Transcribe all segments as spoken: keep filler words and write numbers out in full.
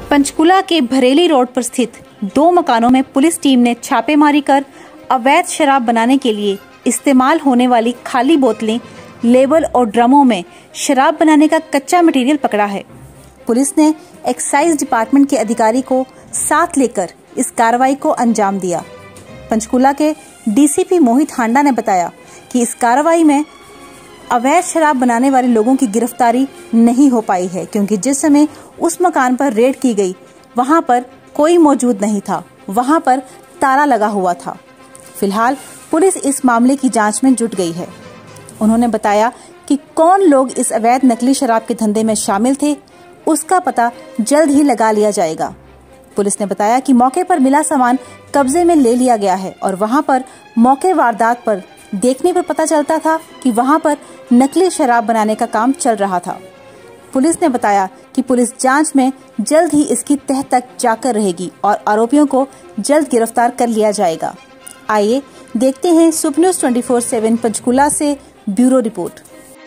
पंचकुला के भरेली रोड पर स्थित दो मकानों में पुलिस टीम ने छापेमारी कर अवैध शराब बनाने के लिए इस्तेमाल होने वाली खाली बोतलें, लेबल और ड्रमों में शराब बनाने का कच्चा मटेरियल पकड़ा है। पुलिस ने एक्साइज डिपार्टमेंट के अधिकारी को साथ लेकर इस कार्रवाई को अंजाम दिया। पंचकुला के डीसीपी मोहित हांडा ने बताया कि इस कार्रवाई में अवैध शराब बनाने वाले लोगों की गिरफ्तारी नहीं हो पाई है, क्योंकि जिस समय उस मकान पर रेड की गई वहां पर कोई मौजूद नहीं था, वहां पर ताला लगा हुआ था। फिलहाल पुलिस इस मामले की जांच में जुट गई है। उन्होंने बताया कि कौन लोग इस अवैध नकली शराब के धंधे में शामिल थे, उसका पता जल्द ही लगा लिया जाएगा। पुलिस ने बताया कि मौके पर मिला सामान कब्जे में ले लिया गया है और वहां पर मौके वारदात पर देखने पर पता चलता था कि वहां पर नकली शराब बनाने का काम चल रहा था। पुलिस ने बताया कि पुलिस जांच में जल्द ही इसकी तह तक जाकर रहेगी और आरोपियों को जल्द गिरफ्तार कर लिया जाएगा। आइए देखते हैं super news twenty four seven Panchkula से ब्यूरो रिपोर्ट।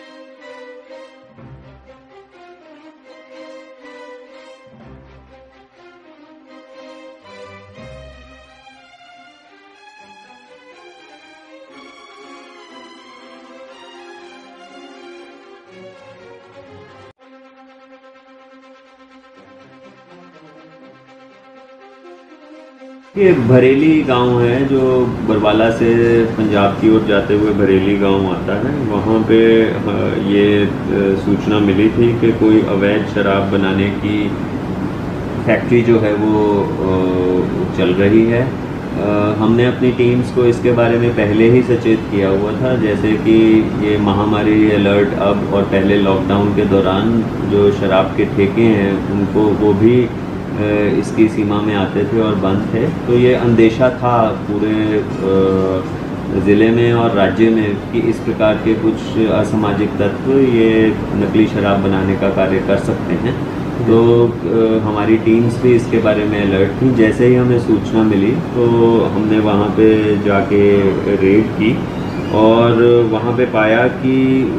ये भरेली गांव है जो बरवाला से पंजाब की ओर जाते हुए भरेली गांव आता है। वहाँ पे ये सूचना मिली थी कि कोई अवैध शराब बनाने की फैक्ट्री जो है वो चल रही है। हमने अपनी टीम्स को इसके बारे में पहले ही सचेत किया हुआ था, जैसे कि ये महामारी अलर्ट अब और पहले लॉकडाउन के दौरान जो शराब के ठेके हैं उनको वो भी इसकी सीमा में आते थे और बंद थे। तो ये अंदेशा था पूरे ज़िले में और राज्य में कि इस प्रकार के कुछ असामाजिक तत्व ये नकली शराब बनाने का कार्य कर सकते हैं। तो हमारी टीम्स भी इसके बारे में अलर्ट थी। जैसे ही हमें सूचना मिली तो हमने वहाँ पे जाके रेड की और वहाँ पे पाया कि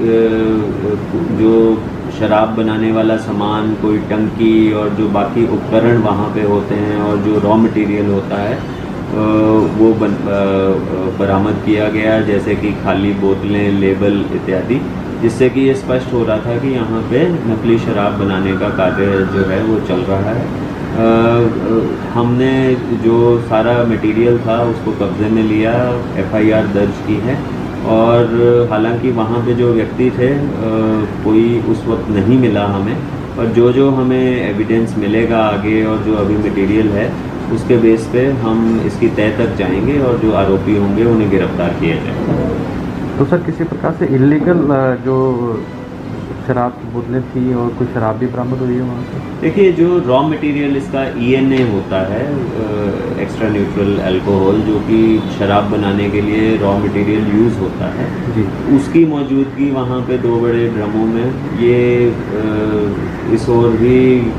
जो शराब बनाने वाला सामान, कोई टंकी और जो बाकी उपकरण वहाँ पे होते हैं और जो रॉ मटेरियल होता है वो बन बरामद किया गया, जैसे कि खाली बोतलें, लेबल इत्यादि, जिससे कि ये स्पष्ट हो रहा था कि यहाँ पे नकली शराब बनाने का कार्य जो है वो चल रहा है। आ, हमने जो सारा मटेरियल था उसको कब्जे में लिया, एफआईआर दर्ज की है और हालांकि वहाँ पे जो व्यक्ति थे कोई उस वक्त नहीं मिला हमें, और जो जो हमें एविडेंस मिलेगा आगे और जो अभी मटेरियल है उसके बेस पे हम इसकी तह तक जाएंगे और जो आरोपी होंगे उन्हें गिरफ्तार किया जाएगा। तो सर किसी प्रकार से इलीगल जो शराब की बोतलें थी और कुछ शराब भी बरामद हुई है वहाँ से? देखिए, जो रॉ मटेरियल इसका ईएनए होता है, एक्स्ट्रा न्यूट्रल अल्कोहल, जो कि शराब बनाने के लिए रॉ मटेरियल यूज़ होता है जी, उसकी मौजूदगी वहाँ पे दो बड़े ड्रमों में ये इस ओर भी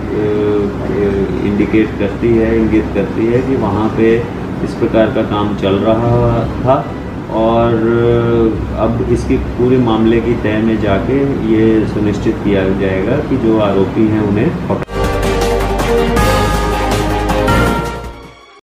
इंडिकेट करती है, इंगित करती है कि वहाँ पे इस प्रकार का काम चल रहा था और अब इसकी पूरे मामले की तह में जाके ये सुनिश्चित किया जाएगा कि जो आरोपी हैं उन्हें पकड़ा